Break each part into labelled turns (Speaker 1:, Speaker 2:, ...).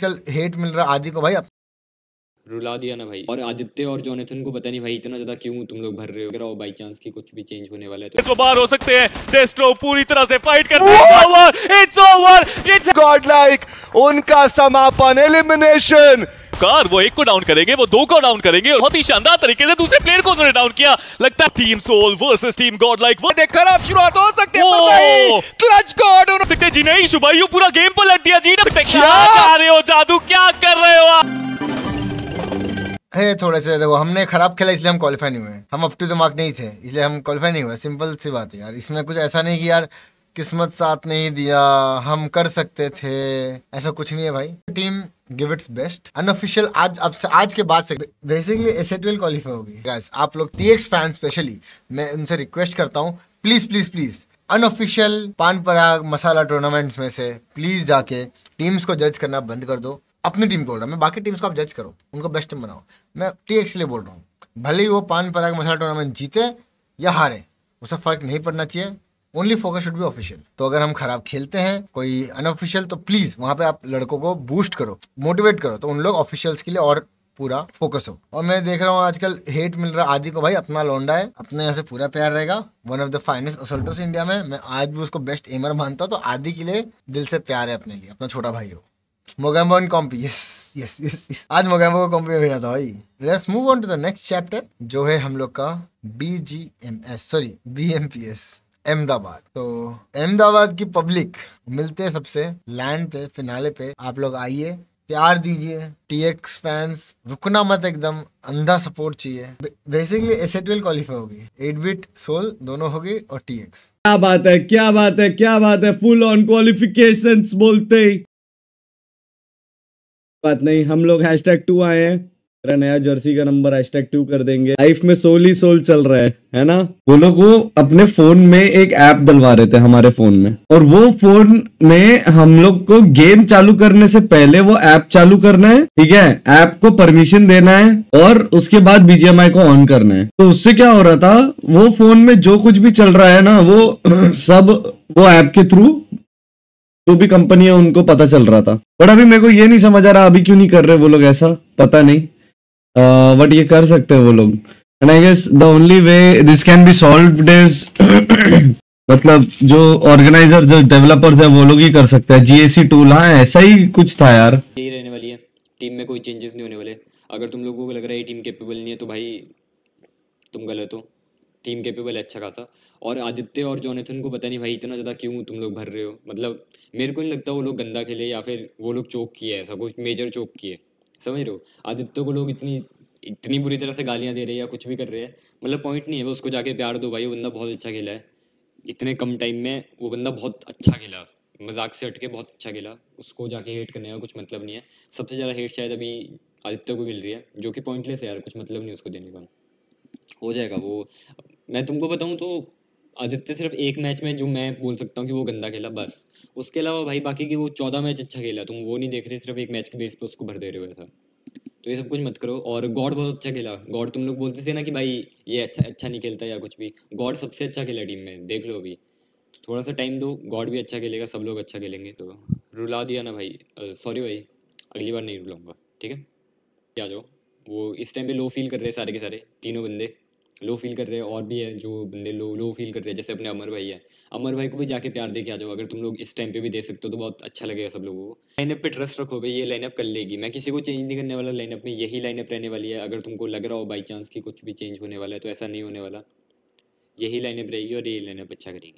Speaker 1: आजकल हेट मिल रहा आदि को भाई।
Speaker 2: रुला दिया ना भाई। और आदित्य और जोनाथन को पता नहीं भाई इतना ज्यादा क्यों तुम लोग भर रहे हो। अगर बाई चांस की कुछ भी चेंज होने वाला है तो
Speaker 3: बाहर हो सकते हैं। डेस्ट्रो पूरी तरह से फाइट करते हैं। इट्स ओवर, इट्स
Speaker 4: गॉडलाइक, उनका समापन, एलिमिनेशन।
Speaker 3: कार वो एक को डाउन करेंगे, वो दो को डाउन करेंगे और बहुत ही शानदार तरीके से दूसरे प्लेयर को उन्होंने डाउन किया। लगता है team soul versus team godlike.
Speaker 4: खराब शुरुआत हो सकती है पर नहीं, क्लच गॉड हो
Speaker 3: सकते जी। नहीं शुभायु पूरा गेम पलट दिया जी। क्या कर रहे हो जादू, क्या कर रहे हो आप?
Speaker 1: है थोड़े से देखो, हमने खराब खेला इसलिए हम क्वालिफाई नहीं हुए। हम अप टू द मार्क नहीं थे इसलिए हम क्वालिफाई नहीं हुए। सिंपल सी बात है यार, इसमें कुछ ऐसा नहीं कि यार किस्मत साथ नहीं दिया, हम कर सकते थे, ऐसा कुछ नहीं है भाई। Team give its best. Unofficial आज के बाद से बेसिकली एसेटवेल क्वालिफाई होगी गाइस। आप लोग टीएक्स फैन स्पेशली मैं उनसे रिक्वेस्ट करता हूँ, प्लीज प्लीज प्लीज अनऑफिशियल पान पराग मसाला टूर्नामेंट्स में से प्लीज जाके टीम्स को जज करना बंद कर दो। अपनी टीम को बोल रहा हूँ मैं, बाकी टीम्स को आप जज करो, उनको बेस्ट टीम बनाओ। मैं टीएक्स लिए बोल रहा हूँ, भले ही वो पान पराग मसाला टूर्नामेंट जीते या हारे उससे फर्क नहीं पड़ना चाहिए। Only focus should be official. तो अगर हम खराब खेलते हैं कोई अनऑफिशियल तो प्लीज वहां पे आप लड़कों को बूस्ट करो, मोटिवेट करो, तो उन लोग ऑफिशियल्स के लिए और पूरा फोकस हो। और मैं देख रहा हूँ आजकल हेट मिल रहा आदि को भाई। अपना लौंडा है, अपने यहाँ से पूरा प्यार रहेगा। One of the finest assaulters India में, मैं आज भी उसको बेस्ट एमर मानता हूँ। तो आदि के लिए दिल से प्यार है अपने लिए, अपना छोटा भाई हो। Mogambo in compi, yes yes yes. आज मोगैम्बो को कॉम्पी में भेजा था भाई। Let's move on to the next chapter जो है हम लोग का BMPS अहमदाबाद। तो अहमदाबाद की पब्लिक मिलते हैं सबसे लैंड पे, फिनाले पे। आप लोग आइए, प्यार दीजिए। टीएक्स फैंस रुकना मत, एकदम अंधा सपोर्ट चाहिए। बेसिकली एसेटवेल क्वालिफाई होगी, 8-bit सोल दोनों होगी और टीएक्स।
Speaker 5: क्या बात है, क्या बात है, क्या बात है। फुल ऑन क्वालिफिकेशंस बोलते ही बात नहीं। हम लोग #2 आए हैं, मेरा नया जर्सी का नंबर #2 कर देंगे। लाइफ में सोल ही सोल चल रहा है ना। वो लोग वो अपने फोन में एक ऐप डलवा रहे थे हमारे फोन में, और वो फोन में हम लोग को गेम चालू करने से पहले वो ऐप चालू करना है, ठीक है। ऐप को परमिशन देना है और उसके बाद BGMI को ऑन करना है। तो उससे क्या हो रहा था, वो फोन में जो कुछ भी चल रहा है ना वो सब वो ऐप के थ्रू जो भी कंपनी है उनको पता चल रहा था। बट अभी मेरे को ये नहीं समझ आ रहा अभी क्यों नहीं कर रहे वो लोग ऐसा, पता नहीं। बट ये कर सकते हैं वो लोग। And I guess the only way this can be solved is मतलब जो ऑर्गेनाइजर जो डेवलपर्स है वो लोग ही कर सकते हैं। GAC टूल, हाँ ऐसा ही कुछ था यार।
Speaker 2: यही रहने वाली है, टीम में कोई चेंजेस नहीं होने वाले। अगर तुम लोगों को लग रहा है टीम कैपेबल नहीं है तो भाई तुम गलत हो। टीम कैपेबल है अच्छा खासा। और आदित्य और जोनाथन को पता नहीं भाई इतना ज़्यादा क्यों तुम लोग भर रहे हो। मतलब मेरे को नहीं लगता वो लोग गंदा खेले या फिर वो लोग चोक किए, ऐसा कुछ मेजर चोक किए, समझ रहे हो। आदित्य को लोग इतनी बुरी तरह से गालियाँ दे रहे हैं या कुछ भी कर रहे हैं, मतलब पॉइंट नहीं है। वो उसको जाके प्यार दो भाई, वो बंदा बहुत अच्छा खेला है। इतने कम टाइम में वो बंदा बहुत अच्छा खेला, मजाक से हटके बहुत अच्छा खेला। उसको जाके हेट करने का कुछ मतलब नहीं है। सबसे ज़्यादा हेट शायद अभी आदित्य को मिल रही है, जो कि पॉइंटलेस है यार, कुछ मतलब नहीं उसको देने का। हो जाएगा वो। मैं तुमको बताऊँ तो आदित्य सिर्फ एक मैच में जो मैं बोल सकता हूँ कि वो गंदा खेला बस। उसके अलावा भाई बाकी की वो 14 मैच अच्छा खेला, तुम वो नहीं देख रहे, सिर्फ एक मैच के बेस पे उसको भर दे रहे हो ऐसा। तो ये सब कुछ मत करो। और गॉड बहुत अच्छा खेला। गॉड तुम लोग बोलते थे ना कि भाई ये अच्छा नहीं खेलता या कुछ भी, गॉड सबसे अच्छा खेला टीम में, देख लो अभी। तो थोड़ा सा टाइम दो, गॉड भी अच्छा खेलेगा, सब लोग अच्छा खेलेंगे। तो रुला दिया ना भाई, सॉरी भाई, अगली बार नहीं रुलाऊंगा, ठीक है। क्या जाओ, वो इस टाइम पे लो फील कर रहे हैं सारे के सारे, तीनों बंदे लो फील कर रहे हैं। और भी है जो बंदे लो फील कर रहे हैं, जैसे अपने अमर भाई है। अमर भाई को भी जाके प्यार दे के आ जाओ। अगर तुम लोग इस टाइम पे भी दे सकते हो तो बहुत अच्छा लगेगा सब लोगों को। लाइनअप पे ट्रस्ट रखो भाई, ये लाइनअप कर लेगी। मैं किसी को चेंज नहीं करने वाला लाइनअप में, यही लाइनअप रहने वाली है। अगर तुमको लग रहा हो बाई चांस कि कुछ भी चेंज होने वाला है तो ऐसा नहीं होने वाला, यही लाइनअप रहेगी और यही लाइनअप अच्छा करेगी।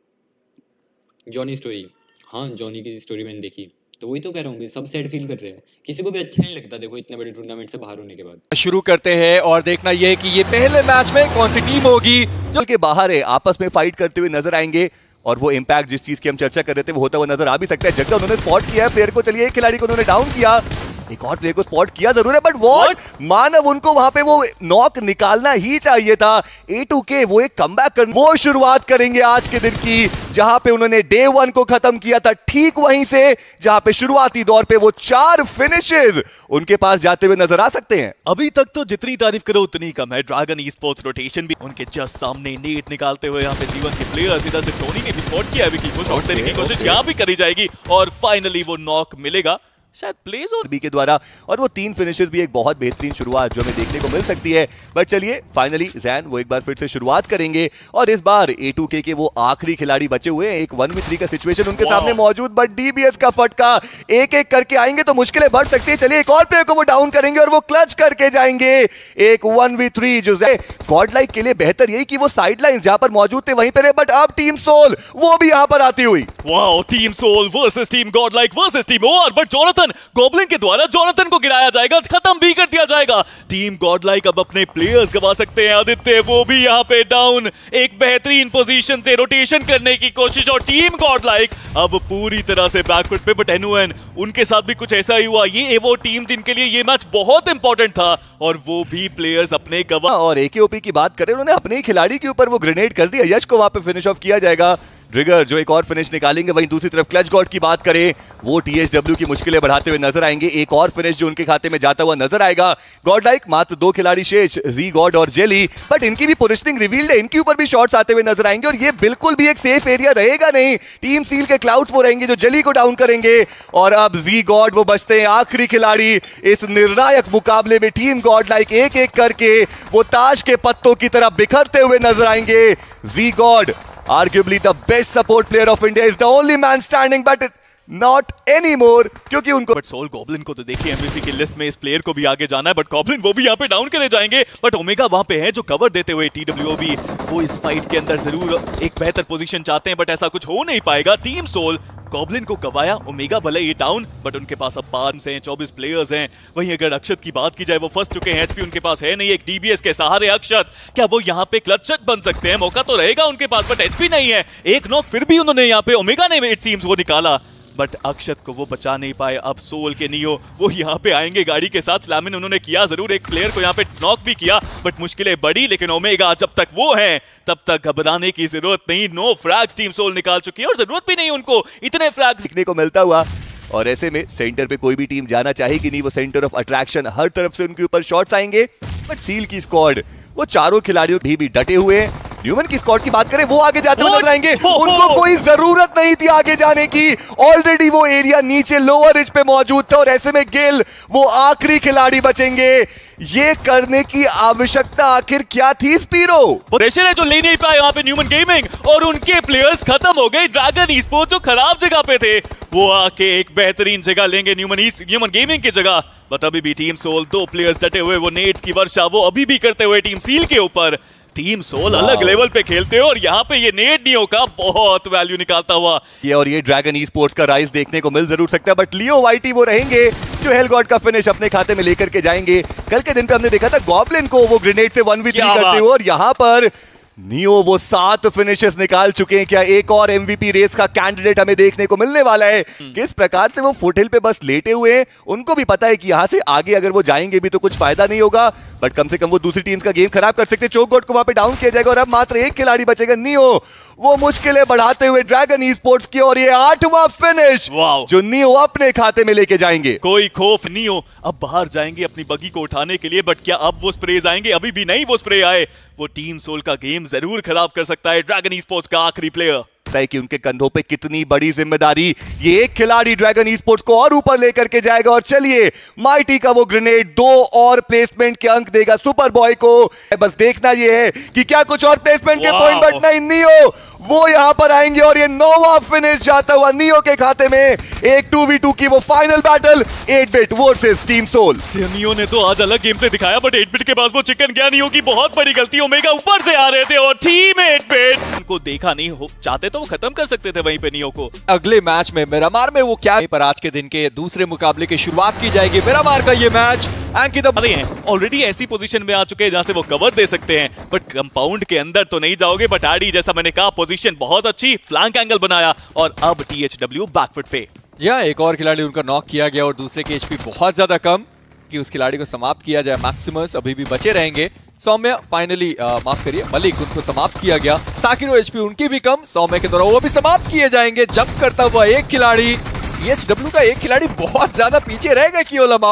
Speaker 2: जॉनी स्टोरी, हाँ जॉनी की स्टोरी मैंने देखी, तो वही तो कह रहा हूँ, सब सैड फील कर रहे हैं। किसी को भी अच्छा नहीं लगता देखो इतने बड़े टूर्नामेंट से बाहर होने के बाद।
Speaker 4: शुरू करते हैं और देखना ये है कि ये पहले मैच में कौन सी टीम होगी जो के बाहर है, आपस में फाइट करते हुए नजर आएंगे। और वो इम्पैक्ट जिस चीज की हम चर्चा कर रहे थे वो होता हुआ नजर आ भी सकता है। जगह उन्होंने स्पॉट किया है प्लेयर को, चलिए एक खिलाड़ी को उन्होंने डाउन किया, एक और प्लेयर को स्पॉट किया जरूर है, बट व्हाट मानव उनको वहां पे वो नॉक निकालना ही चाहिए था। A2K वो एक कमबैक कर, वो शुरुआत करेंगे आज के दिन की जहां पे उन्होंने डे 1 को खत्म किया था, ठीक वहीं से जहां पे शुरुआती दौर पे वो 4 फिनिशेस उनके पास जाते हुए नजर आ सकते हैं।
Speaker 3: अभी तक तो जितनी तारीफ करो उतनी कम है। ड्रैगन ई स्पोर्ट्स रोटेशन भी उनके जस्ट सामने नेट निकालते हुए यहाँ पे जीवन के प्लेयर्स, इधर से टोनी ने भी स्पॉट किया है विकी को, शॉट देने की कोशिश यहाँ भी करी जाएगी और फाइनली वो नॉक मिलेगा। शायद प्ले जोन
Speaker 4: बी के द्वारा, और वो 3 फिनिशेस भी एक बहुत बेहतरीन शुरुआत जो हमें देखने को मिल सकती है। बट चलिए फाइनली जैन वो एक बार फिर से शुरुआत करेंगे और इस बार A2K के वो आखिरी खिलाड़ी बचे हुए हैं। एक 1v3 का सिचुएशन उनके सामने मौजूद, बट DBS का फटका एक एक करके आएंगे तो मुश्किलें बढ़ सकती है। चलिए एक और प्लेयर को वो डाउन करेंगे और वो क्लच करके जाएंगे। एक 1v3 जो गॉडलाइक के लिए बेहतर यही कि वो साइड लाइन जहां पर मौजूद थे वहीं पर है, बट अब टीम सोल वो भी यहां पर आती हुई।
Speaker 3: Wow, team soul versus team godlike versus team OR, but Jonathan goblin के द्वारा जोनाथन को गिराया जाएगा, खत्म भी कर दिया जाएगा। टीम गॉडलाइक अब अपने प्लेयर्स गवा सकते हैं। आदित्य वो भी यहां पे डाउन, एक बेहतरीन पोजीशन से रोटेशन करने की कोशिश, और टीम गॉडलाइक अब पूरी तरह से बैकफुट पे। बट एनुएन उनके साथ भी कुछ ऐसा ही हुआ। ये वो टीम जिनके लिए ये मैच बहुत इंपॉर्टेंट था और वो भी प्लेयर्स अपने गवा।
Speaker 4: और AKOP की बात करें, उन्होंने अपने ही खिलाड़ी के ऊपर वो ग्रेनेड कर दिया, यश को वहां पे फिनिश ऑफ किया जाएगा। ट्रिगर जो एक और फिनिश निकालेंगे। वहीं दूसरी तरफ क्लच गॉड की बात करें, वो THW की मुश्किलें बढ़ाते हुए नजर आएंगे। एक और फिनिश जो उनके खाते में जाता हुआ नजर आएगा। गॉडलाइक मात्र 2 खिलाड़ी शेष, जी गॉड और जेली, बट इनकी भी पोजिशनिंग रिवील्ड है, इनके ऊपर भी शॉट्स आते हुए नजर आएंगे और ये बिल्कुल भी एक सेफ एरिया रहेगा नहीं। टीम सील के क्लाउड्स वो रहेंगे जो जेली को डाउन करेंगे और अब जी गॉड वो बचते हैं आखिरी खिलाड़ी इस निर्णायक मुकाबले में। टीम गॉडलाइक एक एक करके वो ताश के पत्तों की तरह बिखरते हुए नजर आएंगे। G God arguably the best support player of India is the only man standing, but not anymore, क्योंकि उनको
Speaker 3: बट सोल गॉब्लिन को तो देखिए MVP की लिस्ट में इस प्लेयर को भी आगे जाना है, बट गॉब्लिन वो भी यहाँ पे डाउन करे जाएंगे। बट ओमेगा वहां पे है जो कवर देते हुए। TWOB वो इस फाइट के अंदर जरूर एक बेहतर पोजीशन चाहते हैं, बट ऐसा कुछ हो नहीं पाएगा। टीम सोल गॉब्लिन को गवाया, ओमेगा भले ये डाउन, बट उनके पास अब 5 हैं, 24 प्लेयर्स हैं। वहीं अगर अक्षत की बात की जाए, वो फंस चुके हैं, HP उनके पास है नहीं। एक DBS के सहारे अक्षत, क्या वो यहाँ पे क्लच बन सकते हैं? मौका तो रहेगा उनके पास, बट HP नहीं है। एक नॉक फिर भी उन्होंने यहाँ पे ओमेगा ने इट सीम्स वो निकाला, बट अक्षत को वो बचा नहीं पाए। अब सोल के नियो वो यहाँ पे आएंगे गाड़ी के साथ। स्लैमिन उन्होंने किया जरूर, एक प्लेयर को यहाँ पे नॉक भी किया, बट मुश्किलें बढ़ी। लेकिन ओमेगा जब तक वो हैं तब तक घबराने की जरूरत नहीं। नो फ्रैग्स टीम सोल निकाल चुकी है और जरूरत भी नहीं उनको इतने फ्रैग्स
Speaker 4: दिखने को मिलता हुआ। और ऐसे में सेंटर पे कोई भी टीम जाना चाहेगी नहीं, वो सेंटर ऑफ अट्रैक्शन, हर तरफ से उनके ऊपर शॉट्स आएंगे। बट सील की स्क्वाड वो चारों खिलाड़ियों भी डटे हुए हैं। न्यूमन की स्क्वाड की बात करें, वो आगे जाते हुए नजर आएंगे। उनको कोई जरूरत नहीं थी आगे जाने की, ऑलरेडी वो एरिया नीचे लोअर रिज पे मौजूद था और ऐसे में गिल वो आखिरी खिलाड़ी बचेंगे। ये करने की आवश्यकता आखिर क्या थी स्पीरो?
Speaker 3: प्रेशर है जो ले नहीं पाए वहां पे न्यूमन गेमिंग, और उनके प्लेयर्स खत्म हो गए। ड्रैगन ई-स्पोर्ट्स जो खराब जगह पे थे वो आके एक बेहतरीन जगह लेंगे न्यूमन गेमिंग की जगह। बट अभी भी टीम सोल 2 प्लेयर्स डटे हुए, वो नेट्स की वर्षा वो अभी भी करते हुए टीम सील के ऊपर। टीम सोल अलग लेवल पे खेलते हो और यहाँ पे ये नेट नियो का बहुत वैल्यू निकालता हुआ।
Speaker 4: ये ड्रैगन ई-स्पोर्ट्स का राइज देखने को मिल जरूर सकता है, बट लियो वाइटी वो रहेंगे जो हेल गॉड का फिनिश अपने खाते में लेकर के जाएंगे। कल के दिन पे हमने देखा था गॉब्लिन को वो ग्रेनेड से 1v3 करते हुए, और यहाँ पर नियो वो 7 फिनिशेस निकाल चुके हैं। क्या एक और MVP रेस का कैंडिडेट हमें देखने को मिलने वाला है? किस प्रकार से वो फुटहिल पे बस लेटे हुए हैं, उनको भी पता है कि यहां से आगे अगर वो जाएंगे भी तो कुछ फायदा नहीं होगा, बट कम से कम वो दूसरी टीम का गेम खराब कर सकते हैं। चोक गॉड को वहां पे डाउन किया जाएगा और अब मात्र एक खिलाड़ी बचेगा, नियो। वो मुश्किलें बढ़ाते हुए ड्रैगन ई-स्पोर्ट्स की, और ये 8वां फिनिश जो नियो अपने खाते में लेके जाएंगे।
Speaker 3: कोई खौफ नियो अब बाहर जाएंगे अपनी बगी को उठाने के लिए, बट क्या अब वो स्प्रेज आएंगे? अभी भी नहीं वो स्प्रे आए। वो टीम सोल का गेम जरूर खराब कर सकता है ड्रैगन ई-स्पोर्ट्स का आखिरी प्लेयर।
Speaker 4: है कि उनके कंधों पे कितनी बड़ी जिम्मेदारी। ये एक खिलाड़ी ड्रैगन ई-स्पोर्ट्स को और ऊपर लेकर के जाएगा, और चलिए माइटी का वो ग्रेनेड 2 और प्लेसमेंट के अंक देगा सुपर बॉय को। बस देखना ये है कि क्या कुछ और प्लेसमेंट के पॉइंट, बट नहीं, नियो वो यहां पर आएंगे और ये 9वां फिनिश जाता हुआ नियो के खाते में। एक 2v2 की वो फाइनल बैटल 8-बिट वर्सेस टीम सोल।
Speaker 3: नियो ने तो आज अलग गेम प्ले दिखाया, बट 8-बिट के बाद वो चिकन गया। नियो की बहुत बड़ी गलती, ओमेगा ऊपर से आ रहे थे और टीम 8-बिट उनको देखा नहीं हो चाहते तो वो खत्म कर सकते थे वहीं पे नियो को।
Speaker 6: अगले मैच में मिरामार में वो क्या पर आज के दिन के दूसरे मुकाबले की शुरुआत की जाएगी। मिरामार का ये मैच
Speaker 3: ऑलरेडी ऐसी पोजीशन में आ चुके हैं जहां से वो कवर दे सकते हैं, बट कंपाउंड के अंदर तो नहीं जाओगे। बट आडी जैसा मैंने कहा पोजीशन बहुत अच्छी, फ्लैंक एंगल बनाया और अब THW बैकफुट पे।
Speaker 6: या एक और खिलाड़ी उनका नॉक किया गया और दूसरे के HP बहुत ज्यादा कम कि उस खिलाड़ी को समाप्त किया जाए। मैक्सिमस अभी भी बचे रहेंगे। सौम्य फाइनली माफ करिए मलिक, उनको समाप्त किया गया। साकिरो HP उनकी भी कम, सौम्य के द्वारा वो भी समाप्त किए जाएंगे। जंप करता हुआ एक खिलाड़ी, THW का एक खिलाड़ी बहुत ज्यादा पीछे रहेगा कि ओलमाओ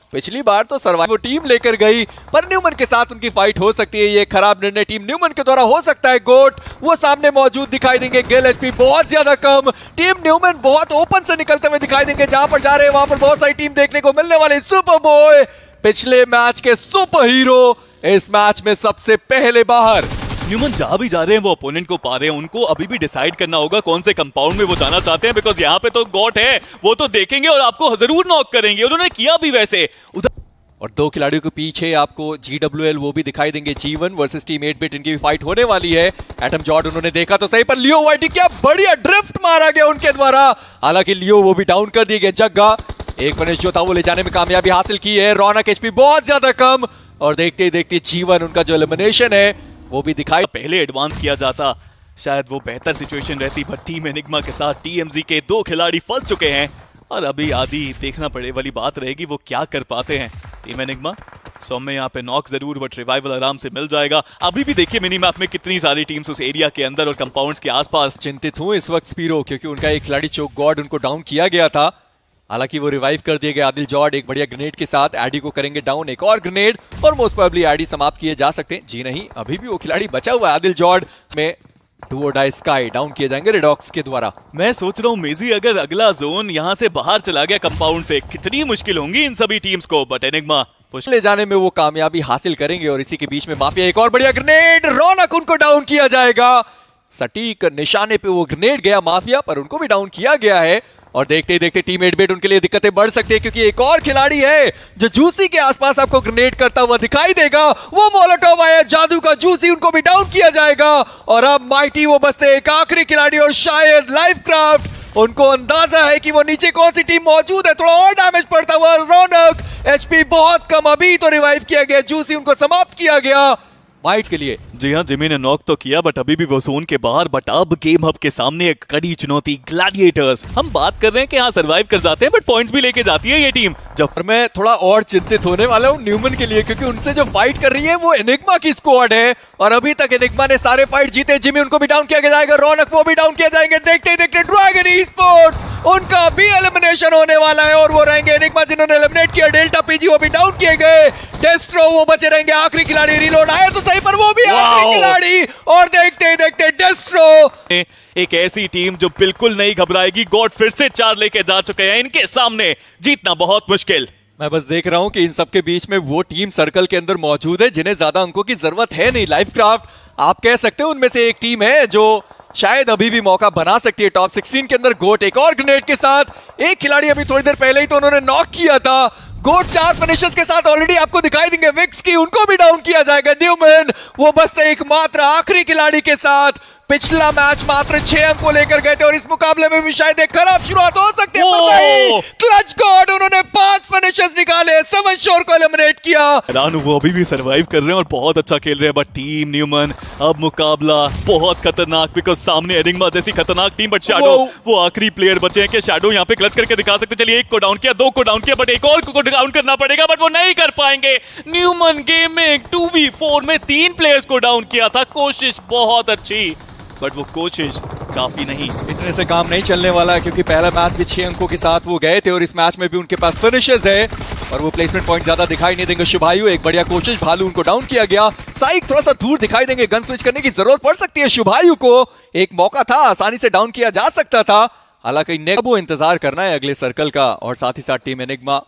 Speaker 6: पिछली बार तो सर्वाइव टीम लेकर गई, पर न्यूमन के साथ उनकी फाइट हो सकती है। ये खराब निर्णय टीम न्यूमन के द्वारा हो सकता है। गोट वो सामने मौजूद दिखाई देंगे, गिल एचपी बहुत ज्यादा कम। टीम न्यूमन बहुत ओपन से निकलते हुए दिखाई देंगे, जहां पर जा रहे हैं वहां पर बहुत सारी टीम देखने को मिलने वाली। सुपर बॉय पिछले मैच के सुपर हीरो इस मैच में सबसे पहले बाहर।
Speaker 3: न्यूमन जहां भी जा रहे हैं वो ओपोनेंट को पा रहे हैं, उनको अभी भी डिसाइड करना होगा कौन से कंपाउंड में वो जाना चाहते हैं, बिकॉज यहाँ पे तो गॉट है, वो तो देखेंगे और आपको जरूर नॉक करेंगे। उन्होंने किया भी वैसे उधर।
Speaker 6: और दो खिलाड़ियों के पीछे आपको GWL वो भी दिखाई देंगे, G1 वर्सेस टीम 8-बिट, इनकी भी फाइट होने वाली है। एटम जॉर्ड उन्होंने देखा तो सही, पर लियो वाइटी क्या बढ़िया ड्रिफ्ट मारा गया उनके द्वारा। हालांकि लियो वो भी डाउन कर दिए गए। जग्गा एक फिनिश जो था वो ले जाने में कामयाबी हासिल की है। रौनक एचपी बहुत ज्यादा कम, और देखते ही देखते G1 उनका जो एलिमिनेशन है वो भी दिखाई।
Speaker 3: पहले एडवांस किया जाता शायद वो बेहतर सिचुएशन रहती, पर टीम एनिग्मा के साथ TMZ के 2 खिलाड़ी फंस चुके हैं और अभी आधी देखना पड़े वाली बात रहेगी वो क्या कर पाते हैं टीम एनिग्मा। सौम्य यहाँ पे नॉक जरूर, बट रिवाइवल आराम से मिल जाएगा। अभी भी देखिए मिनी मैप में कितनी सारी टीम्स उस एरिया के अंदर और कंपाउंड्स के आसपास।
Speaker 6: चिंतित हूं इस वक्त स्पीरो, क्योंकि उनका एक खिलाड़ी चोक गॉड उनको डाउन किया गया था, हालांकि वो रिवाइव कर दिए गए। आदिल जॉर्ड एक बढ़िया ग्रेनेड के साथ एडी को करेंगे डाउन, एक और ग्रेनेड और मोस्ट प्रोबेबली एडी समाप्त किए जा सकते हैं। जी नहीं, अभी भी वो खिलाड़ी बचा हुआ है। आदिल जॉर्ड में डू और डाई स्काई डाउन किए जाएंगे रेडॉक्स के द्वारा।
Speaker 3: मैं सोच रहा हूँ मेजी अगर अगला जोन यहाँ से बाहर चला गया कंपाउंड से, कितनी मुश्किल होंगी इन सभी टीम्स को, बट एनिग्मा
Speaker 6: ले जाने में वो कामयाबी हासिल करेंगे। और इसी के बीच में माफिया एक और बढ़िया ग्रेनेड, रौनक उनको डाउन किया जाएगा। सटीक निशाने पे वो ग्रेनेड गया माफिया, पर उनको भी डाउन किया गया है। और देखते ही देखते टीम 8-बिट उनके लिए दिक्कतें बढ़ सकती है, क्योंकि एक और खिलाड़ी है जो जूसी के आसपास आपको ग्रेनेड करता हुआ दिखाई देगा। वो मोलोटोव आया जादू का, जूसी उनको भी डाउन किया जाएगा। और अब माइटी वो बसते एक आखिरी खिलाड़ी, और शायद लाइफक्राफ्ट उनको अंदाजा है कि वो नीचे कौन सी टीम मौजूद है। थोड़ा और डैमेज पड़ता हुआ रौनक, एचपी बहुत कम, अभी तो रिवाइव किया गया, जूसी उनको समाप्त किया गया माइट के लिए।
Speaker 3: जी हाँ, जिमी ने नॉक तो किया बट अभी भी वो जोन के बाहर। बट अब गेम हब के सामने एक कड़ी चुनौती, ग्लैडिएटर्स। हम बात कर रहे हैं कि हाँ सर्वाइव कर जाते हैं, बट पॉइंट्स भी लेके जाती है ये टीम।
Speaker 6: जब मैं थोड़ा और चिंतित होने वाला हूँ न्यूमन के लिए, क्योंकि उनसे जो फाइट कर रही है वो एनिग्मा की स्क्वाड है, और अभी तक एनिग्मा ने सारे फाइट जीते। जिमी उनको भी डाउन किया जाएगा, रौनक वो भी डाउन किया जाएंगे। देखते ही देखते ड्रैगन ई-स्पोर्ट्स उनका भी एलिमिनेशन होने वाला है, और वो रहेंगे एनिग्मा जिन्होंने एलिमिनेट किया। डेल्टा पीजी वो भी डाउन किए गए। डेस्ट्रो वो बचे रहेंगे, आखिरी खिलाड़ी रिलोड आया तो सही, पर वो भी आखिरी खिलाड़ी। और देखते ही देखते डेस्ट्रो,
Speaker 3: एक ऐसी टीम जो बिल्कुल नहीं घबराएगी। गॉड फिर से 4 लेके जा चुके हैं, इनके सामने जीतना बहुत मुश्किल।
Speaker 6: मैं बस देख रहा हूं कि इन सबके बीच में वो टीम सर्कल के अंदर मौजूद है जिन्हें ज्यादा अंकों की जरूरत है नहीं। लाइफक्राफ्ट आप कह सकते हो उनमें से एक टीम है जो शायद अभी भी मौका बना सकती है टॉप 16 के अंदर। गोट एक और ग्रेनेड के साथ, एक खिलाड़ी अभी थोड़ी देर पहले ही तो उन्होंने नॉक किया था। गोट 4 फिनिशेस के साथ ऑलरेडी आपको दिखाई देंगे। विक्स की उनको भी डाउन किया जाएगा। न्यूमन वो बसते एकमात्र आखिरी खिलाड़ी के साथ। पिछला मैच मात्र 6 अंक को लेकर गए थे, और इस मुकाबले में भी शायद एक खराब शुरुआत हो सकती है, पर नहीं। क्लच गॉड उन्होंने 5 फिनिशेस निकाले, 7 शोर को एलिमिनेट किया।
Speaker 3: रानू वो अभी भी सरवाइव कर रहे हैं और बहुत अच्छा खेल रहे हैं, बट टीम न्यूमन अब मुकाबला बहुत खतरनाक, बिकॉज सामने एनिग्मा जैसी खतरनाक टीम, बट शैडो वो आखिरी प्लेयर बचे हैं कि शैडो यहाँ पे क्लच करके दिखा सकते। चलिए, एक को डाउन किया, 2 को डाउन किया, बट एक और को डाउन करना पड़ेगा, बट वो नहीं कर पाएंगे। न्यूमन गेम में 2v4 में 3 प्लेयर्स को डाउन किया था। कोशिश बहुत अच्छी, बट वो कोशिश काफी नहीं।
Speaker 6: इतने से काम नहीं चलने वाला, क्योंकि पहला मैच भी 6 अंकों के साथ वो गए थे, और इस मैच में भी उनके पास फिनिशेस है, और वो प्लेसमेंट पॉइंट ज्यादा दिखाई नहीं देंगे। शुभायु एक बढ़िया कोशिश, भालू उनको डाउन किया गया। साइक थोड़ा सा दूर दिखाई देंगे, गन स्विच करने की जरूरत पड़ सकती है। शुभायु को एक मौका था, आसानी से डाउन किया जा सकता था, हालांकि वो इंतजार करना है अगले सर्कल का। और साथ ही साथ टीम एनिग्मा,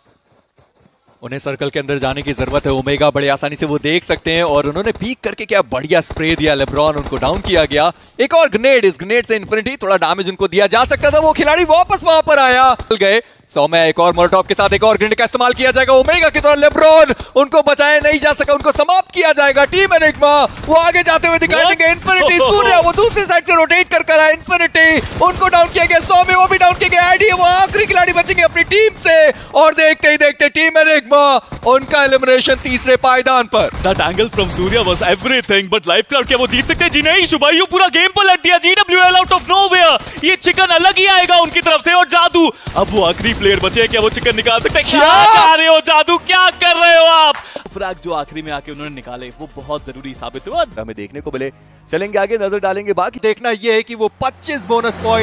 Speaker 6: उन्हें सर्कल के अंदर जाने की जरूरत है। ओमेगा बड़े आसानी से वो देख सकते हैं, और उन्होंने पीक करके क्या बढ़िया स्प्रे दिया। लेब्रॉन उनको डाउन किया गया। एक और ग्रेनेड, इस ग्रेनेड से इन्फिनिटी थोड़ा डैमेज उनको दिया जा सकता था। वो खिलाड़ी वापस वहां पर आया, गए। 100 में एक और मोलोटोव के साथ एक और ग्रेनेड का इस्तेमाल किया जाएगा। ओमेगा की तरह लेब्रॉन उनको बचाया नहीं जा सका, उनको समाप्त किया जाएगा। टीम एनिग्मा वो आगे जाते हुए दिखाई देंगे। इन्फिनिटी सूर्या वो दूसरी साइड से रोटेट कर आया। इन्फिनिटी उनको डाउन किया गया। 100 में वो भी डाउन किया गया। एडी वो आखिरी खिलाड़ी बचेंगे अपनी टीम से, और देखते ही देखते टीम एनिग्मा उनका एलिमिनेशन तीसरे पायदान पर।
Speaker 3: That angle from Surya was everything, but लाइफक्राफ्ट क्या वो जीत सकते हैं? जी नहीं, शुभायु पूरा गेम पलट दिया। GWL आउट ऑफ नोवेयर, ये चिकन अलग ही आएगा उनकी तरफ से। और जादू, अब वो आखिरी प्लेयर बचे हैं, क्या वो चिकन निकाल सकते हैं? क्या कर रहे हो जादू, क्या कर रहे हो आप? फ्रैग जो आखिरी में आके उन्होंने निकाले वो बहुत जरूरी साबित हुआ।
Speaker 4: हमें देखने को मिले। चलेंगे आगे, नजर डालेंगे। बाकी
Speaker 6: देखना यह है कि वो 25 बोनस पॉइंट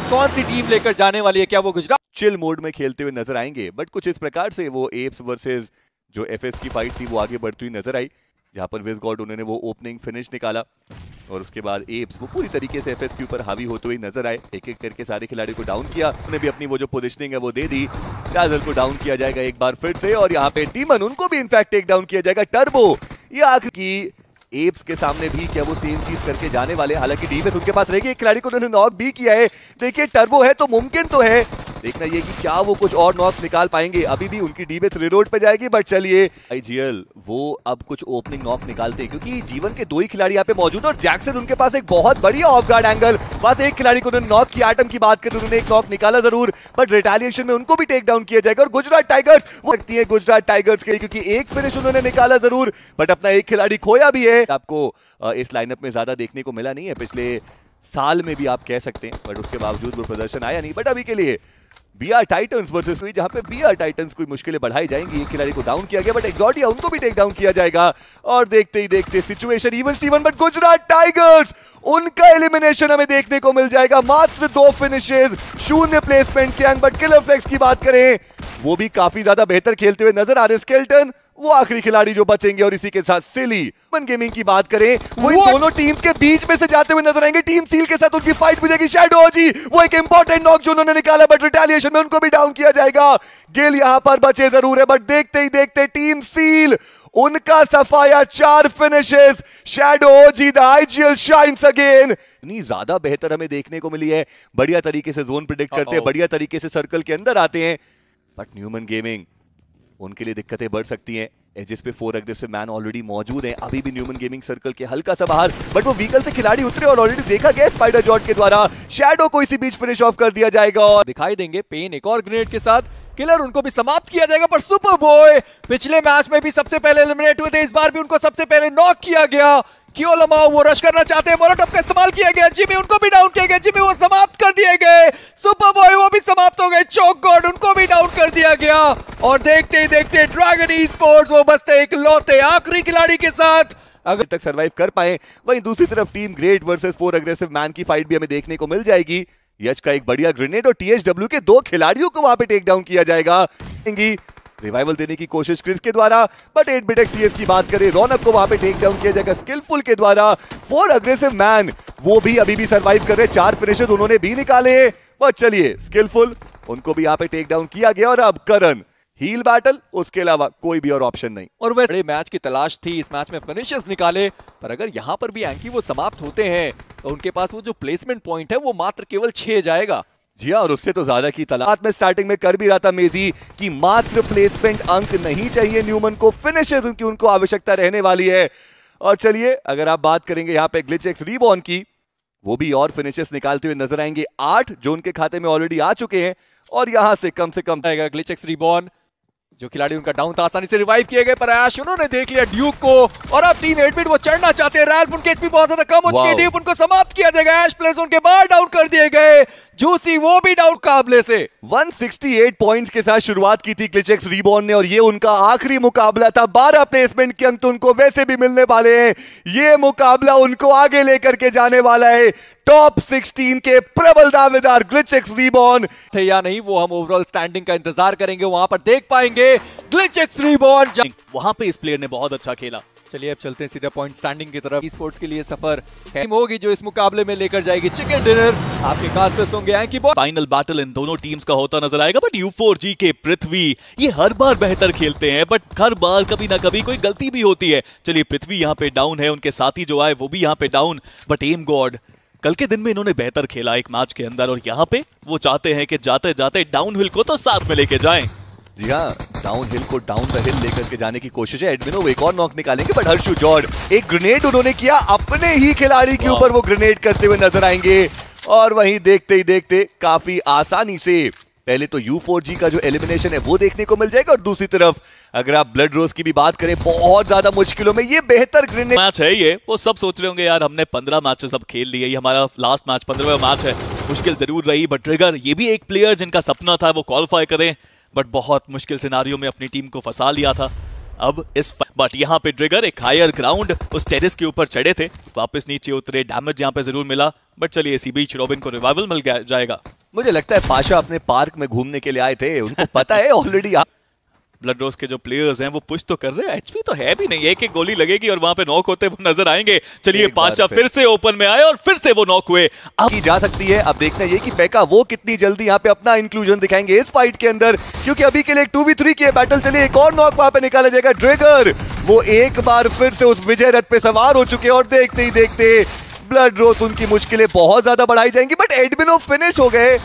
Speaker 6: कौन सी टीम लेकर जाने वाली है, क्या वो गुजरात
Speaker 4: चिल मोड में खेलते हुए नजर आएंगे, बट कुछ इस प्रकार से वो एप्स वर्सेस जो एफएस की फाइट थी वो आगे बढ़ती हुई नजर आई, जहां पर विज गॉड उन्होंने वो ओपनिंग फिनिश निकाला और उसके बाद एप्स वो पूरी तरीके से एफएस के ऊपर हावी होते हुए नजर आए। एक एक करके सारे खिलाड़ी को डाउन किया, उन्हें भी अपनी वो जो पोजीशनिंग है वो दे दी। डाजल को डाउन किया जाएगा एक बार फिर से और यहाँ पे डीमन उनको भी इनफैक्ट टेक डाउन किया जाएगा। टर्बो ये आखिर की एप्स के सामने भी क्या वो सेम चीज करके जाने वाले, हालांकि डीमेस उनके पास रहेगी, एक खिलाड़ी को उन्होंने नॉक भी किया है। देखिए टर्बो है तो मुमकिन तो है, देखना ये कि क्या वो कुछ और नॉक निकाल पाएंगे। अभी भी उनकी डीमेस रिलोड पे जाएगी, बट चलिए आईजीएल वो अब कुछ ओपनिंग नॉक निकालते हैं क्योंकि जीवन के दो ही खिलाड़ी यहाँ पे मौजूद है और जैक्सन उनके पास एक बहुत बढ़िया ऑफ गार्ड एंगल, बस एक खिलाड़ी को उन्होंने नॉक किया। एटम की बात करें उन्होंने एक नॉक निकाला जरूर, बट रिटेलिएशन में उनको भी टेक डाउन किया जाएगा। और गुजरात टाइगर्स वो लगती है गुजरात टाइगर्स के, क्योंकि एक फिनिश उन्होंने निकाला जरूर बट अपना एक खिलाड़ी खोया भी है। आपको इस लाइनअप में ज्यादा देखने को मिला नहीं है, पिछले साल में भी आप कह सकते हैं, बट उसके बावजूद वो प्रदर्शन आया नहीं। बट अभी के लिए बीआर टाइटंस वर्सेस हुई, जहां पे बीआर टाइटंस कोई मुश्किलें बढ़ाई जाएंगी। एक खिलाड़ी को डाउन किया गया बट एक्सोटिया उनको भी टेक डाउन किया जाएगा और देखते ही देखते situation even Steven, but Gujarat Tigers उनका एलिमिनेशन हमें देखने को मिल जाएगा। मात्र 2 फिनिशेस, 0 प्लेसमेंट के अंक, बट किलर फ्लेक्स की बात करें वो भी काफी ज्यादा बेहतर खेलते हुए नजर आ रहे। स्केल्टन वो आखिरी खिलाड़ी जो बचेंगे और इसी के साथ सिली वन गेमिंग की बात करें वो इन दोनों टीम्स के बीच में से जाते हुए नजर आएंगे। टीम सील के साथ उनकी फाइट भी जाएगी। शैडो जी वो एक इंपॉर्टेंट नॉक जो उन्होंने निकाला बट रिटेलिएशन में उनको भी डाउन किया जाएगा। गेल यहां पर बचे जरूर है बट देखते ही देखते टीम सील उनका सफाया 4 finishes. Shadow G the IGL shines again. इतनी ज्यादा बेहतर हमें देखने को मिली है, बढ़िया तरीके से जोन प्रिडिक्ट करते हैं, बढ़िया तरीके से सर्कल के अंदर आते हैं, बट न्यूमन गेमिंग उनके लिए दिक्कतें बढ़ सकती हैं। एजेस पे 4 अग्रेसिव मैन ऑलरेडी मौजूद हैं, अभी भी न्यूमन गेमिंग सर्कल के हल्का सा बाहर, बट वो व्हीकल से खिलाड़ी उतरे और ऑलरेडी देखा गया स्पाइडर जॉट के द्वारा शैडो को इसी बीच फिनिश ऑफ कर दिया जाएगा और
Speaker 6: दिखाई देंगे। पेन एक और ग्रेनेड के साथ, किलर उनको भी समाप्त किया जाएगा। पर सुपर बॉय पिछले मैच में भी सबसे पहले एलिमिनेट हुए थे, इस बार भी उनको सबसे पहले नॉक किया गया। क्यों लमाओ वो रश करना चाहते हैं, मोलोटोव का इस्तेमाल किया गया। जिमी उनको भी डाउन किया गया, जिमी वो समाप्त कर दिए गए। सुपर बॉय वो भी समाप्त हो गए। चोक गॉड उनको भी डाउन कर दिया गया और देखते ही देखते ड्रैगन ई स्पोर्ट्स वो बचते एक लौते आखिरी खिलाड़ी के साथ
Speaker 4: अगर तक सरवाइव कर पाए। वहीं दूसरी तरफ team great versus 4 aggressive man की फाइट भी हमें देखने को मिल जाएगी। यश का एक बढ़िया ग्रेनेड और टीएचडब्ल्यू के 2 खिलाड़ियों को वहां पे टेक डाउन किया जाएगा। रिवाइवल देने की कोशिश क्रिस के द्वारा, बट 8-बिट सीएस की बात करें रौनक को वहां पे टेक डाउन किया जाएगा स्किलफुल के द्वारा। 4 अग्रेसिव मैन वो भी अभी भी सरवाइव कर रहे, 4 फिनिशेस उन्होंने भी निकाले। बट चलिए स्किलफुल उनको भी यहाँ पे टेक डाउन किया गया और अब करन हील बैटल, उसके अलावा कोई भी और ऑप्शन नहीं।
Speaker 6: और वैसे बड़े मैच की तलाश थी, इस मैच में फिनिशेस निकाले, पर अगर यहाँ पर भी एंकी वो समाप्त होते हैं तो उनके पास वो जो प्लेसमेंट पॉइंट है वो मात्र केवल 6 जाएगा।
Speaker 4: जी हाँ, और उससे तो ज्यादा की तलाश में स्टार्टिंग में कर भी रहा था मेजी कि मात्र प्लेसमेंट अंक नहीं चाहिए न्यूमन को, फिनिशेस उनकी उनको आवश्यकता रहने वाली है। और चलिए अगर आप बात करेंगे यहाँ पे ग्लिचएक्स रीबॉर्न की, वो भी और फिनिशेस निकालते हुए नजर आएंगे। 8 जो उनके खाते में ऑलरेडी आ चुके हैं और यहाँ से कम
Speaker 6: आएगा ग्लिचएक्स रीबॉर्न। जो खिलाड़ी उनका डाउन था आसानी से रिवाइव किए गए, पर ऐश उन्होंने देख लिया ड्यूक को और अब टीम 8-बिट वो चढ़ना चाहते हैं। रैल्फ उनके एचपी बहुत ज्यादा कम हो चुके हैं, ड्यूक उनको समाप्त किया जाएगा। ऐश प्लेस उनके बाहर डाउन कर दिए गए। जूसी वो भी डाउन काबले से
Speaker 4: 168 पॉइंट्स के साथ शुरुआत की थी ग्लिचएक्स रीबॉर्न ने और ये उनका आखिरी मुकाबला था। 12 प्लेसमेंट के अंक तो उनको वैसे भी मिलने वाले हैं, ये मुकाबला उनको आगे लेकर के जाने वाला है। टॉप 16 के प्रबल दावेदार ग्लिचएक्स रीबॉर्न
Speaker 6: थे या नहीं वो हम ओवरऑल स्टैंडिंग का इंतजार करेंगे, वहां पर देख पाएंगे। ग्लिचएक्स रीबॉर्न
Speaker 3: वहां पे इस प्लेयर ने बहुत अच्छा खेला।
Speaker 6: चलिए अब चलते हैं सीधा पॉइंट स्टैंडिंग की तरफ। स्पोर्ट्स के लिए सफर टीम होगी जो इस मुकाबले में लेकर जाएगी चिकन डिनर। आपके कास्टर्स होंगे एंकी बॉय।
Speaker 3: फाइनल बैटल इन दोनों टीम्स का होता नजर आएगा, बट U4G के पृथ्वी ये हर बार बेहतर खेलते हैं, बट हर बार कभी ना कभी कोई गलती भी होती है। चलिए पृथ्वी यहाँ पे डाउन है, उनके साथी जो आए वो भी यहाँ पे डाउन, बट एम गॉड कल के दिन में इन्होंने बेहतर खेला एक मैच के अंदर और यहाँ पे वो चाहते हैं कि जाते जाते डाउन हिल को तो साथ में लेके जाएं।
Speaker 4: जी हाँ, डाउन हिल को डाउन द हिल लेकर के जाने की कोशिश है। एडमिनो एक और नॉक निकालेंगे, बट हर्षू जॉर्ड एक ग्रेनेड उन्होंने किया, अपने ही खिलाड़ी के ऊपर वो ग्रेनेड करते हुए नजर आएंगे। और वहीं देखते ही देखते काफी आसानी से पहले तो U4G का जो एलिमिनेशन है वो देखने को मिल जाएगा और दूसरी तरफ अगर आप ब्लड रोज की भी बात करें बहुत ज्यादा मुश्किलों में ये बेहतर ग्रेनेड
Speaker 3: मैच है। ये वो सब सोच रहे होंगे यार हमने 15 मैचेस अब खेल लिए, ये हमारा लास्ट मैच 15वां मैच है, मुश्किल जरूर रही, बट ट्रिगर ये भी एक प्लेयर जिनका सपना था वो क्वालिफाई करें, बट बहुत मुश्किल सिनारियों में अपनी टीम को फंसा लिया था। अब इस बट यहाँ पे ट्रिगर एक हायर ग्राउंड उस टेरेस के ऊपर चढ़े थे, वापस नीचे उतरे, डैमेज यहाँ पे जरूर मिला, बट चलिए इसी बीच रॉबिन को रिवाइवल मिल जाएगा।
Speaker 4: मुझे लगता है पाशा अपने पार्क में घूमने के लिए आए थे, उनको पता है ऑलरेडी।
Speaker 3: ब्लड रोज के जो प्लेयर्स हैं वो पुश तो कर रहे हैं, एचपी तो है भी नहीं, एक एक गोली लगेगी और वहां पे नॉक होते वो नजर आएंगे। चलिए पाशा फिर से ओपन में आए और फिर से वो नॉक हुए।
Speaker 4: अब की जा सकती है। अब देखना ये कि पेका वो कितनी जल्दी यहाँ पे अपना इंक्लूजन दिखाएंगे इस फाइट के अंदर, क्योंकि अभी के लिए 2v3 की बैटल चलिए। एक और नॉक वहां पे निकाला जाएगा। ड्रैगर वो एक बार फिर से उस विजय रथ पे सवार हो चुके हैं और देखते ही देखते ब्लड रोज उनकी मुश्किलें बहुत ज्यादा बढ़ाई जाएंगी, बट एडमिनो फिनिश हो गए।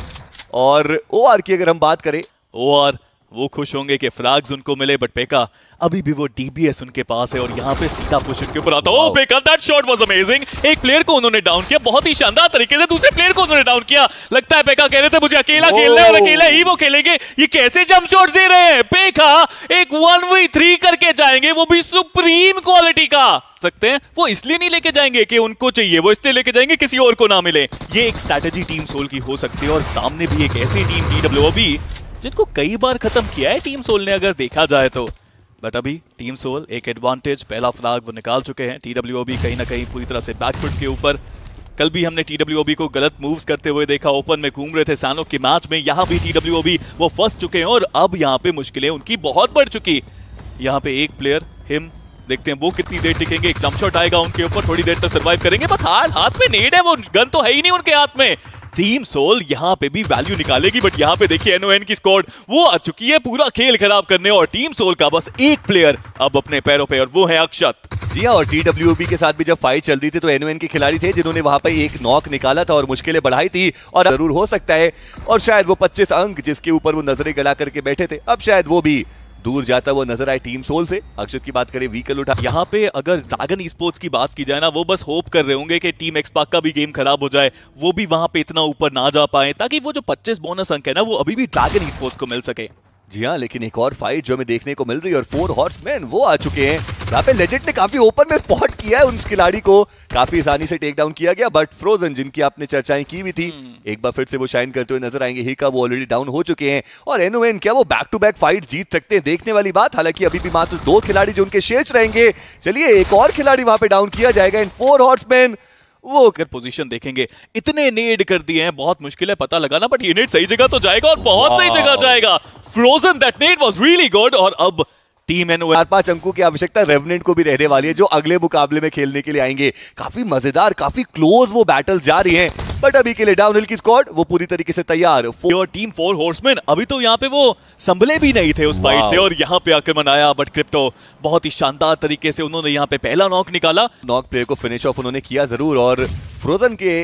Speaker 4: और ओआर की अगर हम बात करें,
Speaker 3: ओआर वो खुश होंगे कि फ्रैग्स उनको मिले, बट पेका अभी भी वो डीबीएस उनके पास है और यहाँ पे सीधा पुश उनके ऊपर आता है। Oh Peka, that shot was amazing. एक प्लेयर को उन्होंने डाउन किया बहुत ही शानदार तरीके से, दूसरे प्लेयर को उन्होंने डाउन किया। लगता है पेका कह रहे थे मुझे अकेला खेलना है और अकेला ही वो खेलेंगे। ये कैसे जंप शॉट्स दे रहे हैं। पेका एक 1v3 करके जाएंगे, वो भी सुप्रीम क्वालिटी का। सकते हैं वो इसलिए नहीं लेके जाएंगे कि उनको चाहिए, वो इसलिए लेके जाएंगे किसी और को ना मिले। ये एक स्ट्रैटेजी टीम सोल की हो सकती है और सामने भी एक ऐसी टीम TWOB जिनको कई बार खत्म किया है टीम सोल ने अगर देखा जाए तो। बट अभी टीम सोल एक एडवांटेज, पहला फ्लैग वो निकाल चुके हैं। TWOB कहीं ना कहीं पूरी तरह से बैकफुट के ऊपर। कल भी हमने TWOB को गलत मूव्स करते हुए देखा, ओपन में घूम रहे थे सानो के मैच में। यहाँ भी TWOB वो फंस चुके हैं और अब यहाँ पे मुश्किलें उनकी बहुत बढ़ चुकी। यहाँ पे एक प्लेयर हिम, देखते हैं वो कितनी देर टिकेंगे। एक जंप शॉट आएगा उनके ऊपर, थोड़ी देर तक सर्वाइव करेंगे, बट हाथ में नेड है, वो गन तो है ही नहीं उनके हाथ में। टीम सोल यहाँ पे भी वैल्यू निकालेगी, बट यहाँ पे देखिए NON की स्क्वाड वो आ चुकी है पूरा खेल खराब करने और टीम सोल का बस एक प्लेयर अब अपने पैरों पे और वो है अक्षत।
Speaker 4: जी हाँ, और TWOB के साथ भी जब फाइट चल रही थी तो NON के खिलाड़ी थे जिन्होंने वहां पे एक नॉक निकाला था और मुश्किलें बढ़ाई थी। और जरूर हो सकता है और शायद वो 25 अंक जिसके ऊपर वो नजरें गड़ा करके बैठे थे, अब शायद वो भी दूर जाता वो नजर आए टीम सोल से। अक्षत की बात करें, व्हीकल उठा।
Speaker 3: यहाँ पे अगर ड्रैगन स्पोर्ट्स की बात की जाए ना, वो बस होप कर रहे होंगे कि टीम एक्सपाक का भी गेम खराब हो जाए, वो भी वहां पे इतना ऊपर ना जा पाए, ताकि वो जो 25 बोनस अंक है ना वो अभी भी ड्रैगन स्पोर्ट्स को मिल सके।
Speaker 4: जी हाँ, लेकिन एक और फाइट जो हमें देखने को मिल रही है और 4 हॉर्समैन वो आ चुके हैं। यहाँ पे लेजेंड ने काफी ओपन में स्पॉट किया है, उन खिलाड़ी को काफी आसानी से टेक डाउन किया गया। बट फ्रोजन जिनकी आपने चर्चाएं की हुई थी, एक बार फिर से वो शाइन करते हुए नजर आएंगे। हिका वो ऑलरेडी डाउन हो चुके हैं और NON क्या वो बैक टू बैक फाइट जीत सकते हैं, देखने वाली बात। हालांकि अभी भी मात्र 2 खिलाड़ी जो उनके शेष रहेंगे। चलिए एक और खिलाड़ी वहां पे डाउन किया जाएगा। इन 4 हॉर्समैन वो
Speaker 3: अगर पोजीशन देखेंगे, इतने नेड कर दिए हैं, बहुत मुश्किल है पता लगाना, बट ये नेड सही जगह तो जाएगा और बहुत सही जगह जाएगा। Frozen, that nade was really good. और अब टीम NON
Speaker 4: 4-5 अंकों की आवश्यकता रेवनेंट को भी रहने वाली है, जो अगले मुकाबले में खेलने के लिए आएंगे। काफी मजेदार, काफी क्लोज वो बैटल जा रही हैं, बट अभी के लिए डाउनहिल की स्क्वाड वो पूरी तरीके से तैयार।
Speaker 3: और टीम 4 हॉर्समैन अभी तो यहाँ पे वो संभले भी नहीं थे उस फाइट से और यहाँ पे आक्रमण आया, बट क्रिप्टो बहुत ही शानदार तरीके से उन्होंने यहाँ पे पहला नॉक निकाला।
Speaker 4: नॉक प्लेयर को फिनिश ऑफ उन्होंने किया जरूर और फ्रोजन के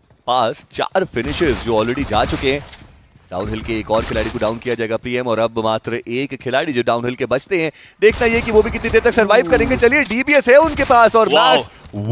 Speaker 4: पास 4 फिनिशेस जो ऑलरेडी जा चुके हैं। डाउनहिल के एक और खिलाड़ी को डाउन किया जाएगा PM और अब मात्र एक खिलाड़ी जो डाउनहिल के बचते हैं। देखना ये कि वो भी कितनी देर तक सरवाइव करेंगे। चलिए DBS है उनके पास और मैक्स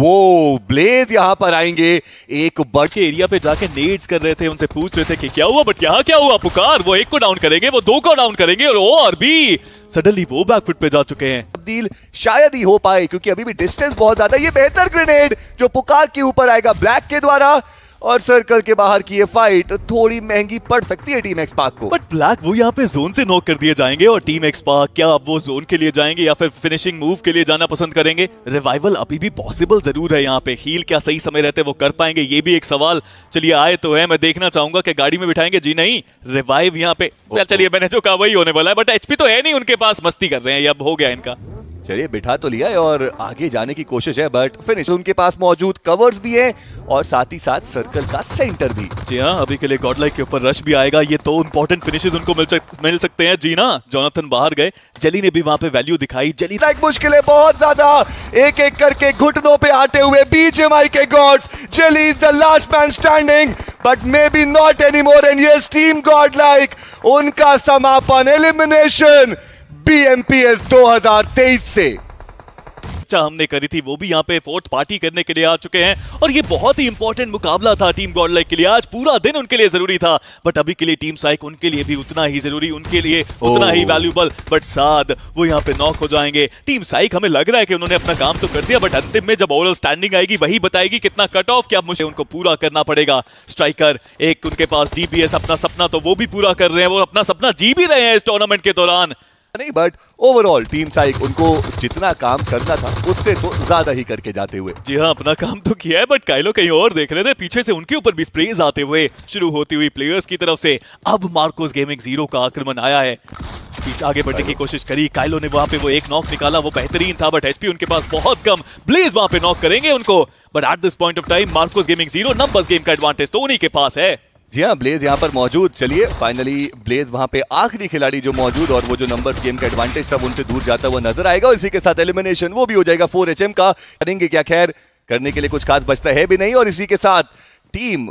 Speaker 4: वो ब्लेज यहाँ पर आएंगे। एक बड़
Speaker 3: के एरिया पे जाके नेड्स कर रहे थे, उनसे पूछ रहे थे कि क्या हुआ, बट यहाँ क्या हुआ। पुकार वो एक को डाउन करेंगे, वो 2 को डाउन करेंगे और भी सडनली वो बैकफुट पे जा चुके हैं।
Speaker 4: तब्दील शायद ही हो पाए क्योंकि अभी भी डिस्टेंस बहुत ज्यादा। ये बेहतर ग्रेनेड जो पुकार के ऊपर आएगा ब्लैक के द्वारा और सर्कल के बाहर की ये फाइट थोड़ी महंगी पड़ सकती है टीम एक्सपाक को।
Speaker 3: बट ब्लैक वो यहाँ पे जोन से नॉक कर दिए जाएंगे और टीम एक्सपाक क्या अब वो जोन के लिए जाएंगे या फिर फिनिशिंग मूव के लिए जाना पसंद करेंगे। रिवाइवल अभी भी पॉसिबल जरूर है यहाँ पे, हील क्या सही समय रहते वो कर पाएंगे, ये भी एक सवाल। चलिए आए तो है, मैं देखना चाहूंगा कि गाड़ी में बिठाएंगे। जी नहीं, रिवाइव यहाँ पे चलिए मैंने जो कहा वही होने वाला है, बट HP तो है नहीं उनके पास, मस्ती कर रहे हैं, अब हो गया इनका।
Speaker 4: चलिए बिठा तो लिया है और आगे जाने की कोशिश है, बट फिनिश उनके पास मौजूद, कवर्स भी हैं और साथ ही साथ सर्कल का सेंटर भी।
Speaker 3: जी हाँ, अभी के लिए गॉडलाइक के ऊपर रश भी आएगा, ये तो इंपॉर्टेंट फिनिशेस उनको मिल सकते हैं। जी ना, जोनाथन बाहर गए, जेली ने भी वहां पे वैल्यू दिखाई। जेली
Speaker 4: लाइक मुश्किलें बहुत ज्यादा, एक एक करके घुटनों पे आते हुए BGMI के gods. Jelly is the last man standing but may be not anymore and yes team godlike उनका समापन एलिमिनेशन BMPS 2023 से
Speaker 3: हमने करी थी, वो भी यहाँ पे फोर्थ पार्टी करने के लिए आ चुके हैं और ये बहुत ही इंपॉर्टेंट मुकाबला था टीम गॉडलाइक के लिए। आज पूरा दिन उनके लिए जरूरी था, बट अभी के लिए टीम साइक उनके लिए भी उतना ही जरूरी, उनके लिए उतना ही वैल्यूबल। बट साद वो यहाँ पे नॉक हो जाएंगे। टीम साइक हमें लग रहा है कि उन्होंने अपना काम तो कर दिया, बट अंतिम में जब ओवरऑल स्टैंडिंग आएगी वही बताएगी कितना कट ऑफ, क्या मुझे उनको पूरा करना पड़ेगा। स्ट्राइकर एक उनके पास DPS अपना सपना तो वो भी पूरा कर रहे हैं, वो अपना सपना जी भी रहे हैं इस टूर्नामेंट के दौरान।
Speaker 4: नहीं, बट ओवरऑल टीम साइक उनको जितना काम करना था उससे तो ज्यादा ही करके जाते हुए।
Speaker 3: जी हाँ, अपना काम तो किया है, बट काइलो कहीं और देख रहे थे। पीछे से उनके ऊपर भी स्प्रेज आते हुए शुरू होती हुई प्लेयर्स की तरफ से। अब मार्कोस गेमिंग जीरो का आक्रमण आया है। पीछे आगे बढ़ने की कोशिश करी, काइलो ने वहां पे वो एक नॉक निकाला, वो बेहतरीन था, बट एचपी उनके पास बहुत कम। ब्लेज वहां पे नॉक करेंगे उनको, but at this point of time Marcos gaming zero numbers game का एडवांटेज तो उन्हीं के पास है।
Speaker 4: जी हाँ, ब्लेज यहाँ पर मौजूद। चलिए फाइनली ब्लेज वहां पे आखिरी खिलाड़ी जो मौजूद, और वो जो नंबर्स गेम का एडवांटेज था उनसे दूर जाता हुआ नजर आएगा, और इसी के साथ एलिमिनेशन वो भी हो जाएगा 4HM का। करेंगे क्या, खैर करने के लिए कुछ खास बचता है भी नहीं, और इसी के साथ टीम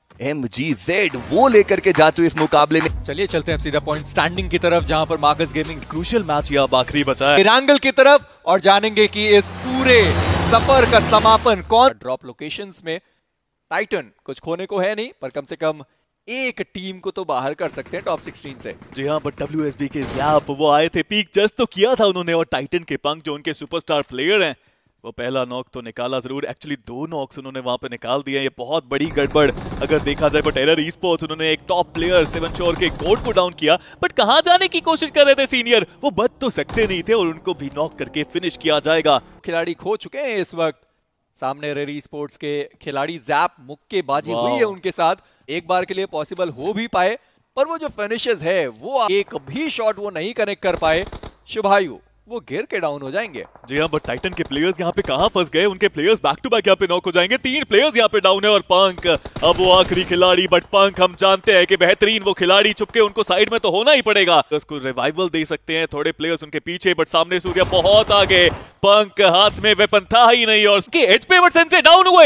Speaker 4: MGZ वो लेकर के जाते हुए इस मुकाबले में।
Speaker 6: चलिए चलते हैं सीधा पॉइंट स्टैंडिंग की तरफ, जहां पर मार्कस गेमिंग
Speaker 3: क्रूशियल मैच या आखिरी बचा है
Speaker 6: एरांगल की तरफ, और जानेंगे कि इस पूरे सफर का समापन कौन। ड्रॉप लोकेशंस में टाइटन कुछ खोने को है नहीं, पर कम से कम एक टीम को तो बाहर कर सकते हैं टॉप 16 से।
Speaker 3: जी हाँ, बट WSB के ज़ैप वो आए थे, पीक जस्ट तो किया था उन्होंने, और टाइटन के पंख जो उनके सुपरस्टार प्लेयर हैं, वो पहला नॉक तो निकाला जरूर, एक्चुअली 2 नॉक्स उन्होंने वहां पे निकाल दिए। ये बहुत बड़ी गड़बड़ अगर देखा जाए, बट एरर ई-स्पोर्ट्स उन्होंने एक टॉप प्लेयर 7 श्योर के कोड को डाउन किया, बट कहां जाने की कोशिश कर रहे थे सीनियर, वो बच तो सकते नहीं थे, और उनको भी नॉक करके फिनिश किया जाएगा।
Speaker 6: खिलाड़ी खो चुके हैं इस वक्त, सामने रेरी स्पोर्ट्स के खिलाड़ी ज़ैप मुक्केबाजी हुई है उनके साथ, एक बार के लिए पॉसिबल हो भी पाए, पर वो जो फिनिशेस है वो एक भी शॉट वो नहीं कनेक्ट कर पाए। शुभायु वो गिर के डाउन हो जाएंगे।
Speaker 3: जी हाँ, बट टाइटन के प्लेयर्स यहाँ पे कहाँ फंस गए, उनके प्लेयर्स बैक टू बैक यहाँ पे नॉक हो जाएंगे। 3 प्लेयर्स यहाँ पे डाउन है, और पंक अब वो आखिरी खिलाड़ी, बट पंक हम जानते हैं कि बेहतरीन वो खिलाड़ी, चुपके उनको साइड में तो होना ही पड़ेगा, उसको रिवाइवल दे सकते हैं। थोड़े प्लेयर्स उनके पीछे, बट सामने सूर्या बहुत आगे, पंक हाथ में वेपन था ही नहीं, और उसके एज पे बट सेंसे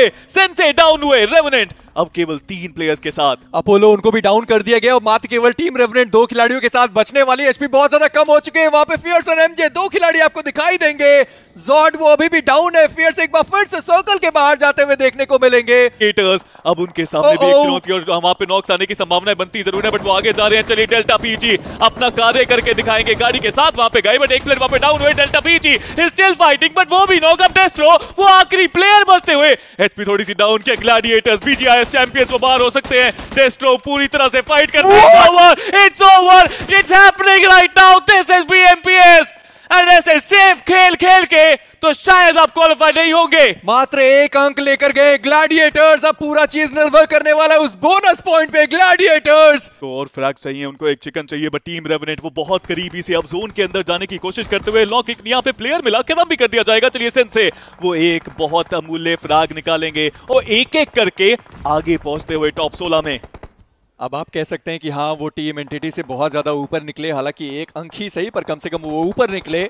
Speaker 3: डाउन हुए रेवेनेंट अब केवल 3 प्लेयर्स के साथ।
Speaker 6: अपोलो उनको भी डाउन कर दिया गया, और मात्र केवल टीम रेवेनेंट 2 खिलाड़ियों के साथ बचने वाली। एचपी बहुत ज्यादा कम हो चुके हैं, वहां पे फियर्स और एमजे 2 खिलाड़ी आपको दिखाई देंगे। जॉड वो अभी भी डाउन है, फियर्स एक बार फिर से सर्कल के बाहर जाते हुए देखने को मिलेंगे।
Speaker 3: हेटर्स अब उनके सामने भी एक चुनौती, और वहां पे नॉक्स आने की संभावना बनती जरूर है, बट वो आगे जा रहे हैं। चलिए डेल्टा पीजी अपना कार्य करके दिखाएंगे, गाड़ी के साथ वहां पे गए, बट एक प्लेयर वहां पे डाउन हुए। Delta PG is still fighting, but वो भी नॉक। अब डेस्ट्रो वो आखिरी प्लेयर बचते हुए, एचपी थोड़ी सी डाउन किया। ग्लैडिएटर्स बीजीआईएस चैंपियंस वो बाहर हो सकते हैं। डेस्ट्रो पूरी तरह से फाइट कर रहे हैं। It's over, it's happening right now, this is BMPS, और ऐसे सेफ खेल के तो शायद आप क्वालिफाई नहीं होंगे।
Speaker 6: मात्र 1 अंक लेकर गए ग्लैडिएटर्स, अब पूरा चीज निर्भर करने वाला है उस बोनस पॉइंट पे। ग्लैडिएटर्स
Speaker 3: तो और फ्रैग चाहिए उनको, एक चिकन चाहिए, बट टीम रेवेनेंट वो बहुत करीबी से अब जोन के अंदर जाने की कोशिश करते हुए। लॉक एक यहाँ पे प्लेयर मिला, खत्म भी कर दिया जाएगा। चलिए सेंस से वो एक बहुत अमूल्य फ्रैग निकालेंगे, और एक करके आगे पहुंचते हुए टॉप 16 में।
Speaker 6: अब आप कह सकते हैं कि हाँ वो टीम एंटिटी से बहुत ज्यादा ऊपर निकले, हालांकि 1 अंक ही सही, पर कम से कम वो ऊपर निकले।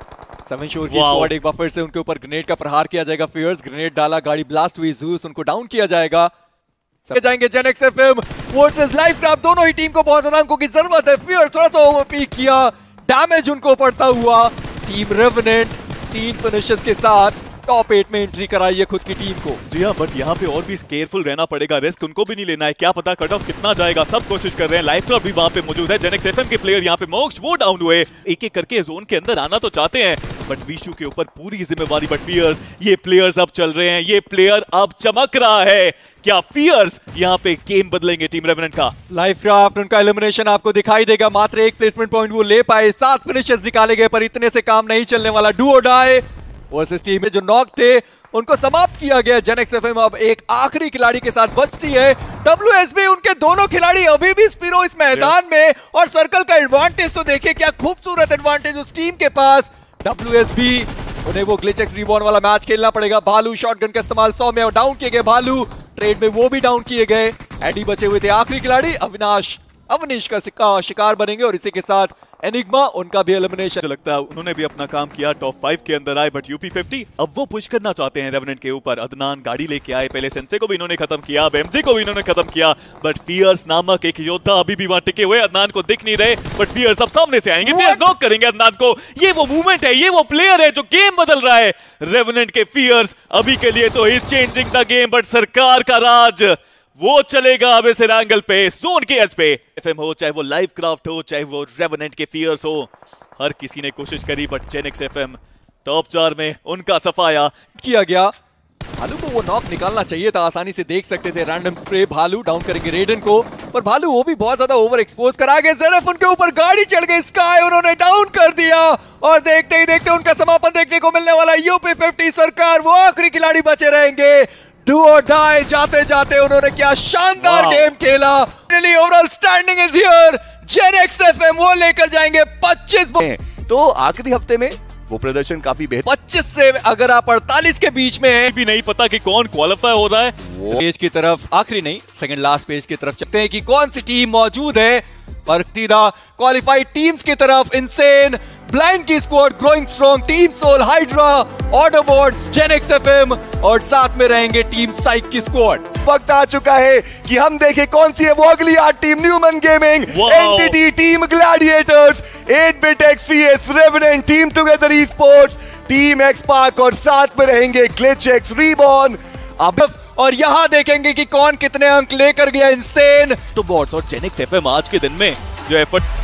Speaker 6: 7 श्योर की स्क्वाड एक बार फिर से उनके ऊपर ग्रेनेड का प्रहार किया जाएगा। फियर्स ग्रेनेड डाला, गाड़ी ब्लास्ट हुई, जूस उनको डाउन किया जाएगा। जाएंगे जेनेक्स एफएम वर्सेस लाइफक्राफ्ट, दोनों ही टीम को बहुत ज्यादा अंकों की जरूरत है। फियर्स थोड़ा सा ओवरपीक किया, डैमेज उनको पड़ता हुआ। टीम रेवेनेंट 3 फिनिशेस के साथ टॉप 8 में एंट्री कराई है खुद की टीम को।
Speaker 3: जी हाँ, बट यहाँ पे और भी केयरफुल रहना पड़ेगा, रिस्क उनको भी नहीं लेना है, क्या पता कट ऑफ कितना जाएगा, सब कोशिश कर रहे हैं। लाइफक्राफ्ट भी वहाँ पे मौजूद है, जेनेक्स एफएम के प्लेयर यहाँ पे मोक्ष वो डाउन हुए। एक करके जोन के अंदर आना तो चाहते हैं, बट विशु के ऊपर पूरी जिम्मेवारी। बट फियर्स, ये प्लेयर्स अब चल रहे हैं, ये प्लेयर अब चमक रहा है। क्या फियर्स यहाँ पे गेम बदलेंगे टीम रेवेनेंट का?
Speaker 6: लाइफक्राफ्ट उनका एलिमिनेशन आपको दिखाई देगा, मात्र 1 प्लेसमेंट पॉइंट वो ले पाए। 7 फिनिशेस निकाले गए, पर इतने से काम नहीं चलने वाला। डू और डाई वर्सेस टीम में जो नॉक थे उनको समाप्त किया गया। जेनेक्स एफएम अब एक आखिरी खिलाड़ी के साथ बचती है। WSB उनके दोनों खिलाड़ी अभी भी स्पिरो इस मैदान में, और सर्कल का एडवांटेज तो देखिए, क्या खूबसूरत एडवांटेज उस टीम के पास। WSB उन्हें वो ग्लिच एक्स रिबॉर्न वाला मैच खेलना पड़ेगा। भालू शॉटगन का इस्तेमाल 100 में डाउन किए गए, भालू ट्रेड में वो भी डाउन किए गए। एडी बचे हुए थे आखिरी खिलाड़ी, अवनीश का शिकार बनेंगे, और इसी के साथ एनिग्मा उनका भी एलिमिनेशन।
Speaker 3: लगता है उन्होंने भी अपना काम किया, टॉप 5 के अंदर आए, बट यूपी50 अब वो पुश करना चाहते हैं रेवेनेंट के ऊपर। अदनान गाड़ी लेके आए, पहले सेंसे को भी इन्होंने खत्म किया, अब एमजे को भी इन्होंने खत्म किया, बट फियर्स नामक एक योद्धा अभी भी वहां टिके हुए। अदनान को दिख नहीं रहे, बट फियर्स अब सामने से आएंगे, फियर्स नॉक करेंगे अदनान को। ये वो मूवमेंट है, ये वो प्लेयर है जो गेम बदल रहा है। रेवेनेंट के फियर्स अभी के लिए तो is changing the game, but सरकार का राज वो चलेगा अब इस एंगल पे, जोन के एज पे। एफएम हो, चाहे वो लाइफक्राफ्ट हो, चाहे वो रेवेनेंट के फियर्स हो, हर किसी ने कोशिश करी, बट जेनेक्स एफएम टॉप 4 में उनका सफाया
Speaker 6: किया गया। भालू को वो नॉक निकालना चाहिए था, आसानी से देख सकते थे। रैंडम स्प्रे, भालू डाउन करेंगे रेडन को, पर भालू वो भी बहुत ज्यादा ओवर एक्सपोज करा गए। ज़ेरफ उनके ऊपर गाड़ी चढ़ गई, स्काई उन्होंने डाउन कर दिया और देखते ही देखते उनका समापन देखने को मिलने वाला। यूपी50 सरकार वो आखिरी खिलाड़ी बचे रहेंगे। डू और डाई जाते जाते उन्होंने क्या शानदार गेम खेला। Overall standing is here. Genex FM वो लेकर जाएंगे 25।
Speaker 4: तो आखिरी हफ्ते में वो प्रदर्शन काफी बेहतर।
Speaker 6: 25 से अगर आप 48 के बीच में हैं,
Speaker 3: भी नहीं पता कि कौन क्वालिफाई हो रहा है।
Speaker 6: पेज की तरफ, आखिरी नहीं सेकंड लास्ट पेज की तरफ चलते हैं कि कौन सी टीम मौजूद है। और सीधा क्वालिफाइड टीम्स की तरफ इनसेन, ब्लाइंड की squad, growing strong, team soul, hydra, autobots, Genex FM और साथ में रहेंगे टीम साइक की स्क्वाड।
Speaker 4: वक्त आ चुका है कि हम देखें कौन सी है वो अगली 8 team. Newman gaming, NTT, team gladiators, 8-Bit XVS, revenant, team together e sports, team Xpark और साथ में रहेंगे ग्लिच एक्स, रीबॉर्न। अब
Speaker 6: और यहाँ देखेंगे कि कौन कितने अंक लेकर गया इनसेन।
Speaker 3: तो बॉट्स और जेनेक्स एफएम आज के दिन में जो एफर्ट